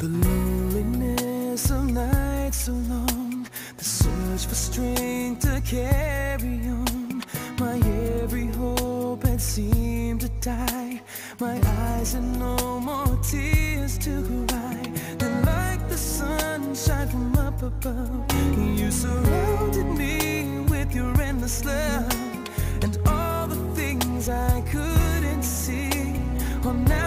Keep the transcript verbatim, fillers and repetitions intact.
The loneliness of nights so long, the search for strength to carry on. My every hope had seemed to die. My eyes had no more tears to cry. Then like the sunshine from up above, you surrounded me with your endless love. And all the things I couldn't see are now